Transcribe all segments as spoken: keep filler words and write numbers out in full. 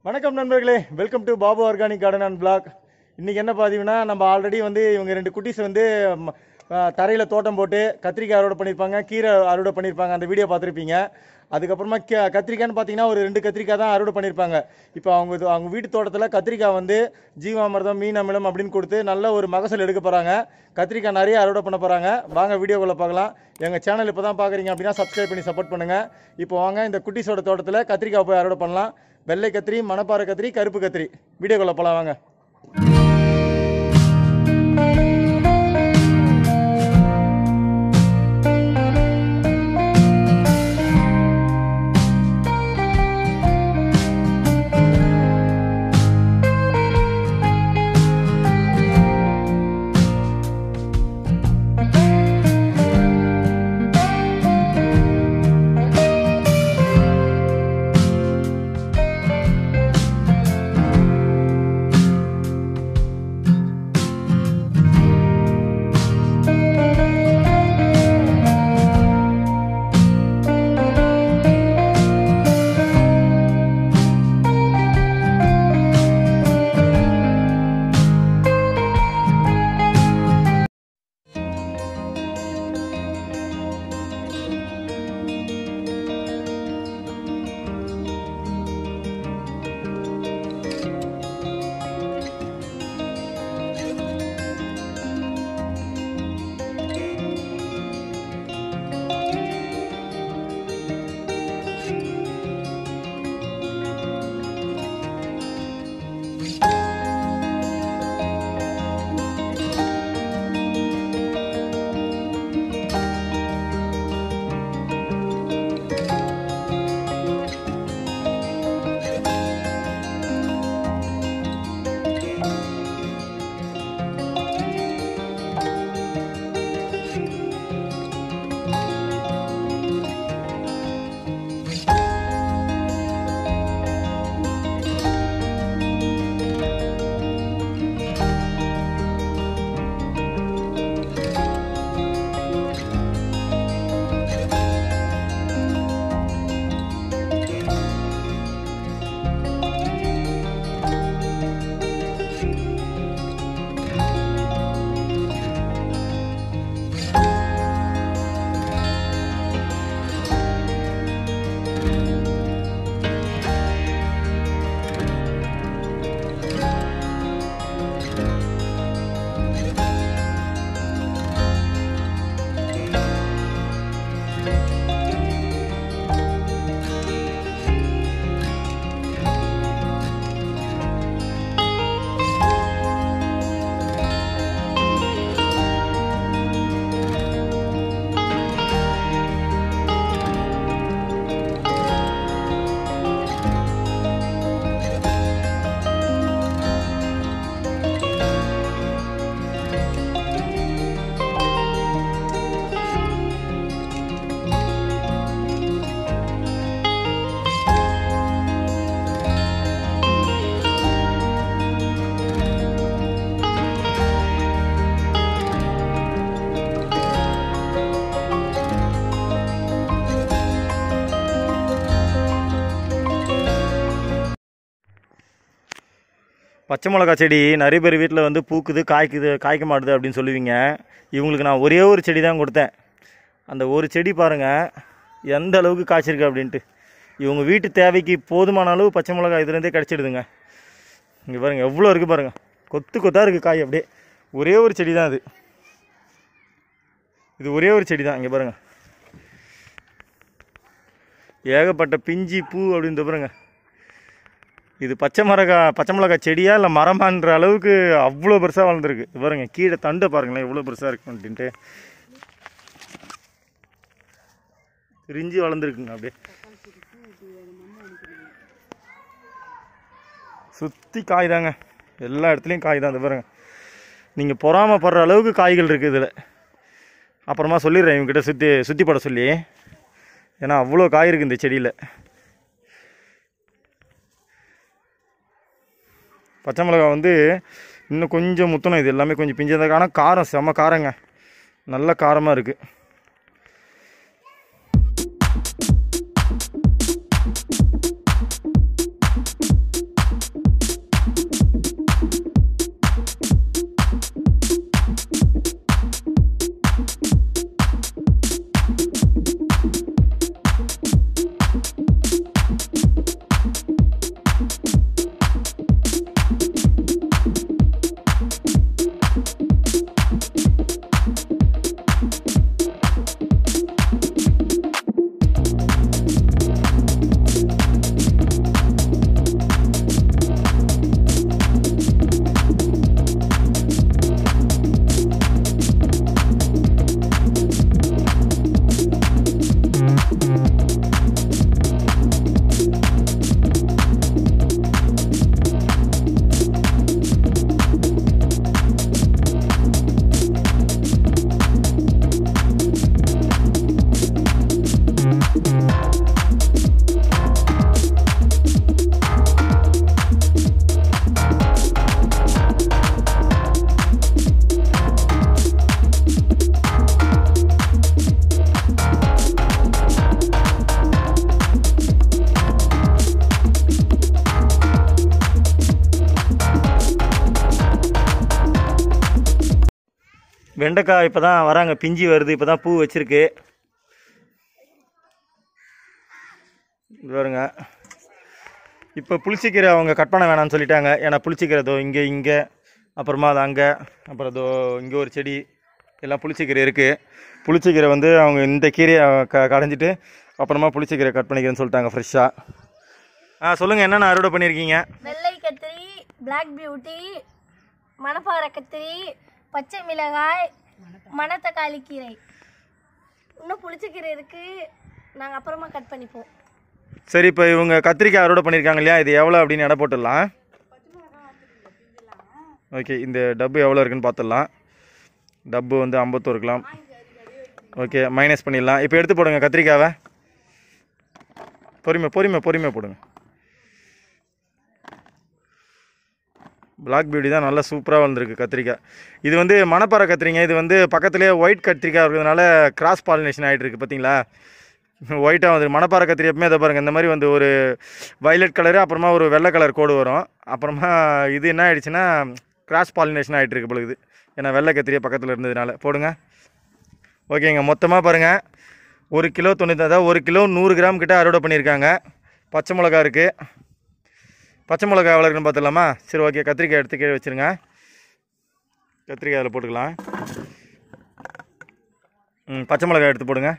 வணக்கம் நண்பர்களே, welcome to Babu organic garden and blog. இன்றைக்கி என்ன பார்த்தீங்கன்னா, நம்ம ஆல்ரெடி வந்து இவங்க ரெண்டு குட்டீஸ் வந்து தரையில் தோட்டம் போட்டு கத்திரிக்காய் அறுவடை பண்ணியிருப்பாங்க, கீரை அறுவடை பண்ணியிருப்பாங்க. அந்த வீடியோ பார்த்துருப்பீங்க. அதுக்கப்புறமா கே கத்திரிக்காய்னு பார்த்தீங்கன்னா ஒரு ரெண்டு கத்திரிக்காய் தான் அறுவடை பண்ணியிருப்பாங்க. இப்போ அவங்க இது அவங்க வீட்டு தோட்டத்தில் கத்திரிக்காய் வந்து ஜீவாமிர்தம், மீன் அமிலம் அப்படின்னு கொடுத்து நல்ல ஒரு மகசூல் எடுக்க போகிறாங்க. கத்திரிக்காய் நிறைய அறுவடை பண்ண போகிறாங்க. வாங்க வீடியோக்குள்ளே பார்க்கலாம். எங்கள் சேனல் இப்போ தான் பார்க்குறீங்க அப்படின்னா சப்ஸ்கிரைப் பண்ணி சப்போர்ட் பண்ணுங்கள். இப்போ வாங்க இந்த குட்டீஸோட தோட்டத்தில் கத்திரிக்காய் போய் அறுவடை பண்ணலாம். வெள்ளை கத்திரி, மணப்பாறை கத்திரி, கருப்பு கத்திரி. வீடியோக்குள்ள போலாம் வாங்க. பச்சை மிளகா செடி நிறைய பேர் வீட்டில் வந்து பூக்குது, காய்க்குது, காய்க்க மாட்டுது அப்படின்னு சொல்லுவீங்க. இவங்களுக்கு நான் ஒரே ஒரு செடி தான் கொடுத்தேன். அந்த ஒரு செடி பாருங்கள் எந்த அளவுக்கு காய்ச்சிருக்கு அப்படின்ட்டு. இவங்க வீட்டு தேவைக்கு போதுமான அளவு பச்சை மிளகா இதுலேருந்தே கிடச்சிடுதுங்க. இங்கே பாருங்கள் எவ்வளோ இருக்குது பாருங்கள், கொத்து கொத்தாக இருக்குது காய். அப்படியே ஒரே ஒரு செடி தான் அது. இது ஒரே ஒரு செடி தான். இங்கே பாருங்கள் ஏகப்பட்ட பிஞ்சி பூ அப்படின்னு பாருங்க. இது பச்சை மிளகா பச்சை மிளகா செடியா இல்லை மரமான்ற அளவுக்கு அவ்வளோ பெருசாக வளர்ந்துருக்கு. பாருங்க கீழே தண்டை பாருங்களேன் எவ்வளோ பெருசாக இருக்கு அப்படின்ட்டு. பிரிஞ்சு வளர்ந்துருக்குங்க. அப்படியே சுற்றி காய் தாங்க, எல்லா இடத்துலையும் காய் தான். அது பாருங்க, நீங்கள் பொறாமப்படுற அளவுக்கு காய்கள் இருக்குது இதில். அப்புறமா சொல்லிடுறேன் இவங்ககிட்ட சுற்றி சுற்றி பட சொல்லி, ஏன்னா அவ்வளோ காய் இருக்குது இந்த செடியில். பச்சை மிளகா வந்து இன்னும் கொஞ்சம் முத்தணும். இது எல்லாமே கொஞ்சம் பிஞ்சதாக, ஆனால் காரம் செம்ம காரங்க, நல்ல காரமாக இருக்குது. வெண்டைக்காய் இப்போ தான் வராங்க, பிஞ்சி வருது, இப்போ தான் பூ வச்சுருக்கு. இது பாருங்க. இப்போ புளிச்சிக்கீரை அவங்க கட் பண்ண வேணாம்னு சொல்லிட்டாங்க. ஏன்னா புளிச்சிக்கீரை தோ இங்கே இங்கே அப்புறமா அது அங்கே அப்புறம் தோ இங்கே ஒரு செடி எல்லாம் புளிச்சிக்கீரை இருக்குது. புளிச்சிக்கீரை வந்து அவங்க இந்த கீரையை க கடைஞ்சிட்டு அப்புறமா புளிச்சிக்கீரை கட் பண்ணிக்கிறேன்னு சொல்லிட்டாங்க ஃப்ரெஷ்ஷாக. ஆ சொல்லுங்கள், என்னென்ன அறுவடை பண்ணியிருக்கீங்க? வெள்ளை கத்திரி, பிளாக் பியூட்டி, மணப்பாறை கத்திரி, பச்சை மிளகாய், மணத்தக்காளி கீரை, இன்னும் புளிச்சக்கீரை இருக்குது. நாங்கள் அப்புறமா கட் பண்ணிப்போம். சரி, இப்போ இவங்க கத்திரிக்காய் அறுவடை பண்ணியிருக்காங்க இல்லையா, இது எவ்வளோ அப்படின்னு எடை போட்டுடலாம். ஓகே, இந்த டப்பு எவ்வளோ இருக்குன்னு பார்த்துடலாம். டப்பு வந்து ஐம்பத்தோரு கிராம். ஓகே, மைனஸ் பண்ணிடலாம். இப்போ எடுத்து போடுங்க கத்திரிக்காவை. பொறுமை பொறுமை பொறுமை போடுங்க. பிளாக் பியூட்டி தான் நல்லா சூப்பராக வந்திருக்கு கத்திரிக்காய். இது வந்து மணப்பாறை கத்திரிங்க. இது வந்து பக்கத்துலேயே ஒயிட் கத்திரிக்காய் இருக்கிறதுனால கிராஸ் பாலினேஷன் ஆகிட்டு இருக்குது. பார்த்தீங்களா, ஒயிட்டாக வந்து மணப்பாறை கத்திரி எப்பவுமே அதை பாருங்கள், இந்த மாதிரி வந்து ஒரு வயலட் கலரு அப்புறமா ஒரு வெள்ளை கலர் கோடு வரும். அப்புறமா இது என்ன ஆகிடுச்சுன்னா கிராஸ் பாலினேஷன் ஆகிட்டு இருக்கு பொழுது, ஏன்னா வெள்ளை கத்திரியை பக்கத்தில் இருந்ததுனால. போடுங்க. ஓகேங்க, மொத்தமாக பாருங்கள் ஒரு கிலோ தொண்ணூற்றி அதாவது ஒரு கிலோ நூறு கிராம் கிட்ட அறுவடை பண்ணியிருக்காங்க. பச்சை மிளகா இருக்குது. பச்சை மிளகா எவ்வளோ இருக்குன்னு பார்த்துடலாமா? சரி, ஓகே, கத்திரிக்காய் எடுத்து கீழே வச்சுருங்க. கத்திரிக்காய் அதில் போட்டுக்கலாம். ம் பச்சை மிளகாய் எடுத்து போடுங்க.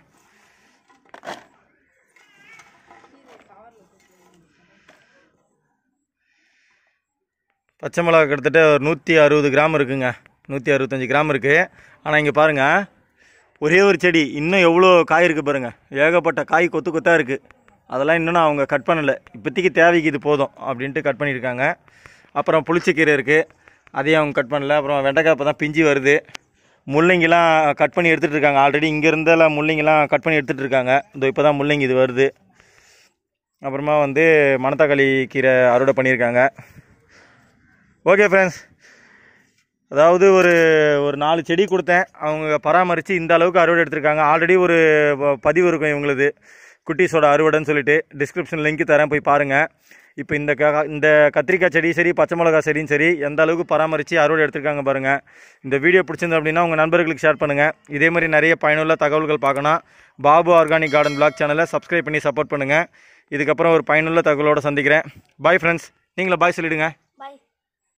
பச்சை மிளகா கிட்டத்தட்ட ஒரு நூற்றி அறுபது கிராம் இருக்குங்க, நூற்றி அறுபத்தஞ்சி கிராம் இருக்குது. ஆனால் இங்கே பாருங்கள், ஒரே ஒரு செடி இன்னும் எவ்வளோ காய் இருக்குது பாருங்கள். ஏகப்பட்ட காய் கொத்து கொத்தாக இருக்குது. அதெல்லாம் இன்னும் அவங்க கட் பண்ணலை. இப்போதைக்கு தேவைக்கு இது போதும் அப்படின்ட்டு கட் பண்ணியிருக்காங்க. அப்புறம் புளிச்சக்கீரை இருக்குது, அதையும் அவங்க கட் பண்ணல. அப்புறம் வெண்டைக்காய் இப்போ தான் பிஞ்சு வருது. முள்ளங்கிலாம் கட் பண்ணி எடுத்துகிட்டு இருக்காங்க. ஆல்ரெடி இங்கே இருந்தெல்லாம் முள்ளங்கிலாம் கட் பண்ணி எடுத்துகிட்டு இருக்காங்க. இந்த இப்போ தான் முள்ளங்கி இது வருது. அப்புறமா வந்து மணத்தக்காளி கீரை அறுவடை பண்ணியிருக்காங்க. ஓகே ஃப்ரெண்ட்ஸ், அதாவது ஒரு ஒரு நாலு செடி கொடுத்தேன், அவங்க பராமரித்து இந்த அளவுக்கு அறுவடை எடுத்திருக்காங்க. ஆல்ரெடி ஒரு பதிவு இருக்கும் இவங்களுது, குட்டீஸோட அறுவடைன்னு சொல்லிட்டு. டிஸ்கிரிப்ஷன் லிங்க் தரேன், போய் பாருங்கள். இப்போ இந்த க இந்த கத்திரிக்காய் செடி சரி, பச்சை மிளகா செடியும் சரி, எந்த அளவுக்கு பராமரித்து அறுவடை எடுத்திருக்காங்க பாருங்கள். இந்த வீடியோ பிடிச்சிருந்தது அப்படின்னா உங்கள் நண்பர்களுக்கு ஷேர் பண்ணுங்கள். இதே மாதிரி நிறைய பயனுள்ள தகவல்கள் பார்க்கணும். பாபு ஆர்கானிக் கார்டன் பிளாக் சேனலை சப்ஸ்கிரைப் பண்ணி சப்போர்ட் பண்ணுங்கள். இதுக்கப்புறம் ஒரு பயனுள்ள தகவலோடு சந்திக்கிறேன். Bye friends. நீங்களே பாய் சொல்லிவிடுங்க.